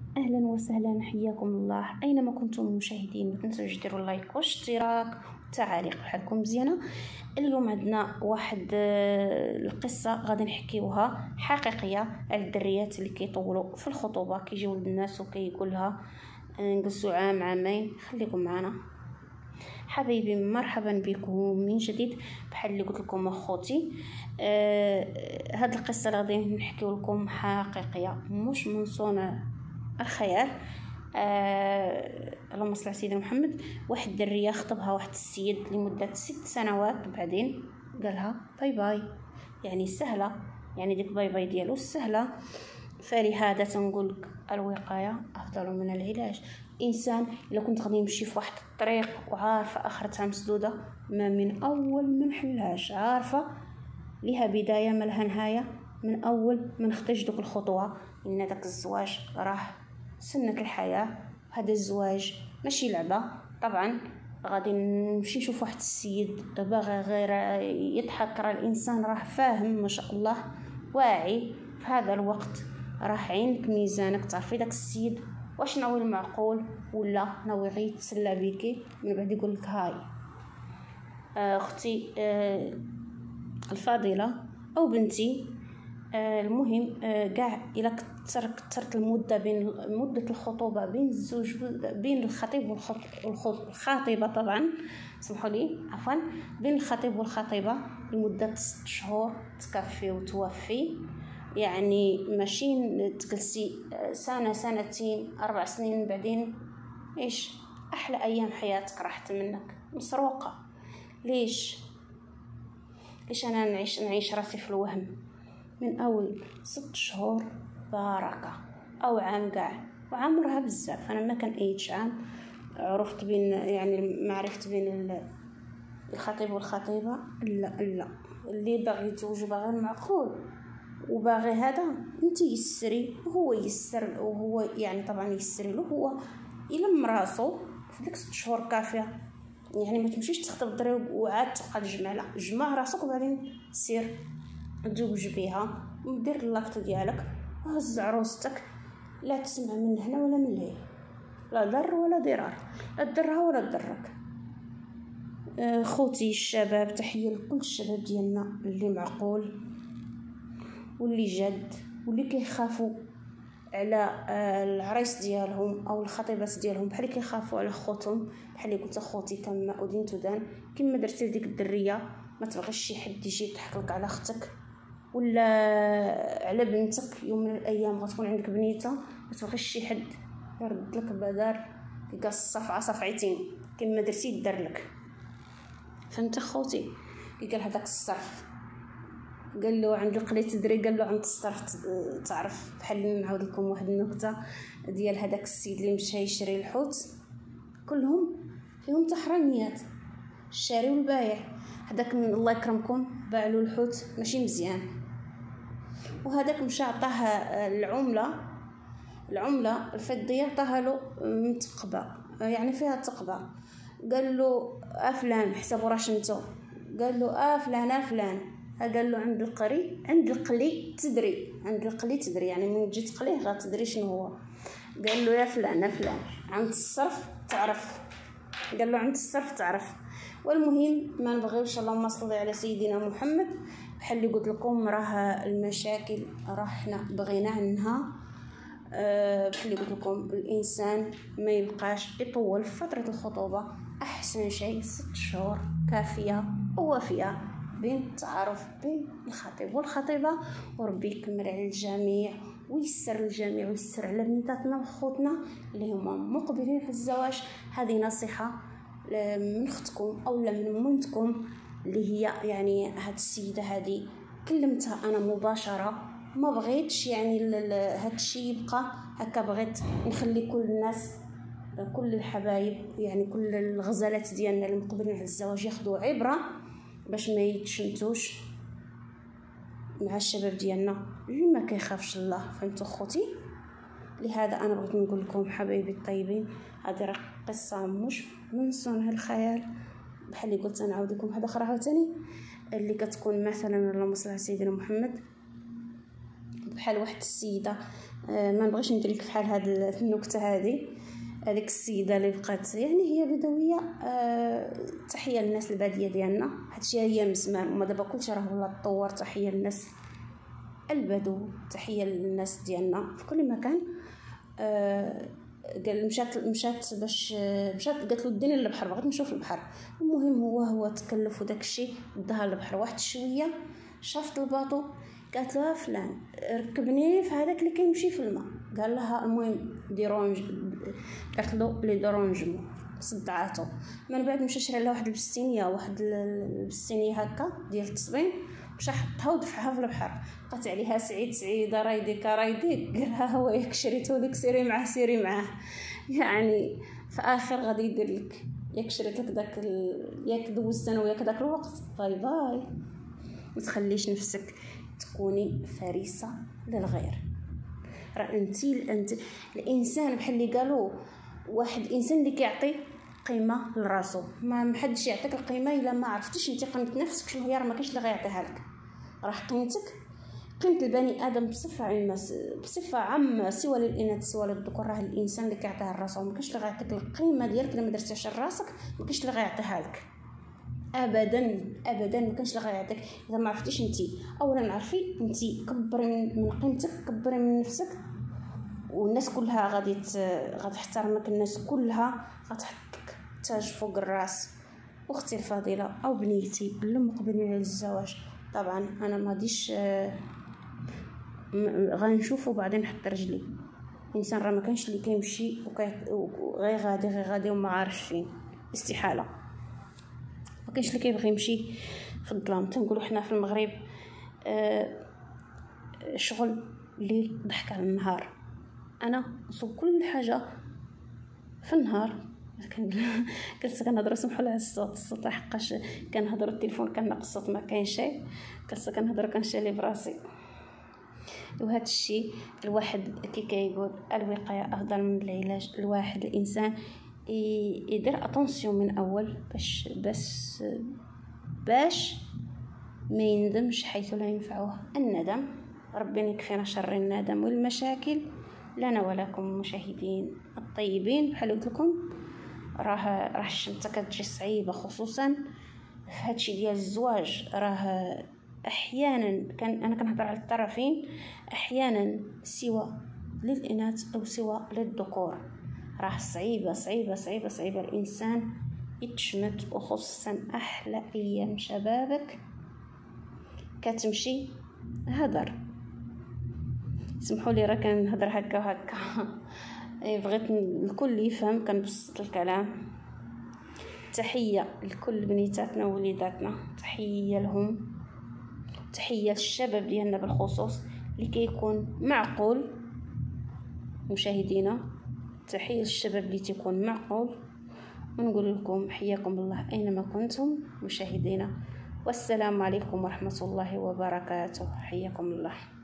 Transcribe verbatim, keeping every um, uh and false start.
اهلا وسهلا، حياكم الله اينما كنتم المشاهدين. ما تنسوش ديروا لايك واشتراك والتعاليق بحالكم مزيانه. اليوم عندنا واحد آه، القصه غادي نحكيوها حقيقيه على الدريات اللي كيطولوا في الخطوبه، كيجيو للناس وكيقول لها آه، نجلسوا عام عامين. خليكم معنا حبايبي، مرحبا بكم من جديد. بحال اللي قلت لكم اخوتي، آه هاد القصه اللي غادي نحكيو لكم حقيقيه، مش من صنع الخيال. آه اللهم صل على سيدنا محمد. واحد الدريه خطبها واحد السيد لمده ست سنوات، بعدين قالها باي باي. يعني سهله، يعني ديك باي باي ديالو سهله. فلهذا تنقولك الوقايه افضل من العلاج. انسان الا كنت غادي نمشي في واحد الطريق وعارفه اخرتها مسدوده، ما من اول ما نحلهاش، عارفه ليها بدايه ما لها نهايه، من اول ما نختج دوك الخطوه ان داك الزواج راه سنه الحياه. هذا الزواج ماشي لعبه. طبعا غادي نمشي نشوف واحد السيد باغي غير يضحك، راه الانسان راه فاهم ما شاء الله، واعي. في هذا الوقت راه عينك ميزانك، تعرفي داك السيد واش ناوي المعقول ولا ناوي غير يتسلى بيكي. من بعد يقول لك هاي آه اختي آه الفاضله او بنتي، آه المهم آه كاع الا كثر كثرت المده بين مده الخطوبه بين الزوج، بين الخطيب والخاطبه، طبعا سمحوا لي عفوا، بين الخطيب والخطيبه لمده ست شهور تكفي وتوفي. يعني ماشي تجلسي سنه سنتين اربع سنين بعدين ايش احلى ايام حياتك راحت منك مسروقه. ليش ليش انا نعيش نعيش راسي في الوهم؟ من اول ست شهور بركه، او عام كاع، وعام راه بزاف. انا ما كان ايش عام عرفت بين يعني معرفت بين الخطيب والخطيبه. لا لا، اللي باغي يتزوج باغي معقول وباغي هذا انت يسري وهو يسر، وهو يعني طبعا يسري له هو يلم راسو في ديك ست شهور كافيه. يعني ما تمشيش تخطب الدري وعاد تبقى تجمع، لا، جمع راسك وبعدين سير تزوج بيها ودير اللاكت ديالك وهز عروستك. لا تسمع من هنا ولا من هنا، لا ضر ولا ضرار، لا تضرها ولا تضرك. خوتي الشباب، تحيه لكل الشباب ديالنا اللي معقول واللي جد واللي كيخافوا على العريس ديالهم او الخطيبات ديالهم بحال كيخافوا على خوتهم. بحال اللي قلت اخوتي تما ودين تدان، كما درتي لديك الدريه. ما تبغيش شي حد يجي يضحك لك على اختك ولا على بنتك. يوم من الايام غتكون عندك بنيته، ما تبغيش شي حد يرد لك بدار تلقى الصفعه صفعتين كما درتي يدار لك. فهمت اخوتي؟ قال هذاك الصرف، قال له عند القلي تدري، قال له عند الصرف تعرف. بحال نعاود لكم واحد النكته ديال هذاك السيد اللي مشى يشري الحوت، كلهم فيهم تحرانيات، الشاري والبايع. هذاك الله يكرمكم باع له الحوت ماشي مزيان، وهذاك مشى عطاه العمله العمله الفضيه، عطاها له متقبه يعني فيها تقبه. قال له افلان حسابو راه شنتو، قال له افلان افلان. قال له عند القري عند القلي تدري، عند القلي تدري يعني من جيت قليه غتدري شنو هو. قال له يا فلان فلان عند الصرف تعرف، قال له عند الصرف تعرف. والمهم ما نبغيوش، اللهم صل على سيدنا محمد. بحال اللي قلت لكم راه المشاكل راه حنا بغينا عنها. أه بحال اللي قلت لكم الانسان ما يبقاش يطول فتره الخطوبه. احسن شيء ست شهور كافيه ووافيه بين التعارف بين الخطيب والخطيبه. وربي يكمل على الجميع ويسر الجميع ويسر على بناتنا وخوتنا اللي هما مقبلين على الزواج. هذه نصيحه من اختكم او من مامتكم اللي هي يعني هاد السيده هذه كلمتها انا مباشره، ما بغيتش يعني هاد الشيء يبقى هكا. بغيت نخلي كل الناس، كل الحبايب، يعني كل الغزالات ديالنا المقبلين على الزواج ياخذوا عبره باش ما يتشنتوش مع الشباب ديالنا اللي ما كيخافش الله. فهمتوا خوتي؟ لهذا انا بغيت نقول لكم حبايبي الطيبين، هذه راه قصه مش من صنع الخيال. بحال اللي قلت نعاود لكم واحده اخرى عاوتاني، اللي كتكون مثلا اللهم صل على سيدنا محمد، بحال واحد السيده ما نبغيش ندير لك بحال هاد النكته هذه. هذيك السيده اللي بقات يعني هي بدويه. أه تحيه للناس الباديه ديالنا، هادشي هي من زمان وما دابا كلشي راه ولا تطور. تحيه للناس البدو، تحيه للناس ديالنا في كل مكان. أه قال مشات مشات باش مشات قالت له ديني للبحر، بغيت نشوف البحر. المهم هو هو تكلف وداك الشيء داها للبحر. واحد شويه شافت الباطو، قالت له فلان ركبني في هذاك اللي كيمشي في الماء. قال لها المهم ديرونج، قالت له لي دورونجمون، صدعاتو. من بعد مشى شرى لها واحد البستينيه، واحد البستينيه هكا ديال التصبين، مشى حطها ودفعها في البحر. بقات عليها سعيد سعيده رايديك رايديك. قالها هو ياك شريتو لك سيري معاه سيري معاه. يعني في اخر غادي يدير لك، ياك شريت لك داك ال... ياك دوزت انا وياك داك الوقت، باي باي. ما تخليش نفسك تكوني فريسه للغير. راه انت انت الانسان بحال اللي قالوا واحد الانسان اللي كيعطي قيمه لراسو. ما محدش يعطيك القيمه الا ما عرفتيش انت قيمه نفسك شنو هي. راه ما كاينش اللي غيعطيها لك. راه قيمتك، قيمه البني ادم بصفه عامه بصفه عامه سواء للاناث سواء للذكور، راه الانسان اللي كيعطيها لراسو. ما كاينش اللي غيعطيك القيمه ديالك الا ما درتيهاش لراسك. ما كاينش اللي غيعطيها لك ابدا ابدا. ما كاينش اللي غيعطيك اذا ما عرفتيش انت. اولا عرفي انت، كبري من قيمتك، كبري من نفسك، والناس كلها غادي غادي تحترمك. الناس كلها غتحطك تاج فوق الراس. اختي الفضيله او بنيتي اللي مقبلين على الزواج، طبعا انا ما غاديش غنشوفوا بعدين نحط رجلي. الانسان راه ما كانش اللي كيمشي وغير غادي غير غادي وما عارفش فين، استحاله. ما كاينش اللي كيبغي يمشي في الظلام. تنقولوا حنا في المغرب آه شغل الليل ضحك على النهار. انا نصوب كل حاجه في النهار. كنت كنهضر سمحوا لي الصوت الصوت حقاش كنهضر التليفون كنقص الصوت ما كاينش. كنت كنهضر كنشالي براسي. وهذا الشيء الواحد كي كيقول الوقايه افضل من العلاج. الواحد الانسان يدير اتونسيون من اول باش بس باش ما يندمش حيث لا ينفعه الندم. ربنا يكفينا شر الندم والمشاكل لنا ولكم مشاهدين الطيبين. بحال قلت لكم راه راه الشمسه كتجي صعيبه، خصوصا في هادشي ديال الزواج. راه احيانا كان انا كنهضر على الطرفين، احيانا سواء للاناث او سواء للذكور راه صعيبه صعيبه صعيبه صعيبه الانسان يتشمت. وخصوصا احلى ايام شبابك كتمشي هدر. سمحوا لي راه كنهضر هكا وهكا. بغيت الكل يفهم، كنبسط الكلام. تحيه لكل بنيتاتنا ووليداتنا، تحيه لهم، تحيه للشباب ديالنا بالخصوص اللي كيكون معقول. مشاهدينا تحيه للشباب اللي تيكون معقول. ونقول لكم حياكم الله اينما كنتم مشاهدينا، والسلام عليكم ورحمه الله وبركاته. حياكم الله.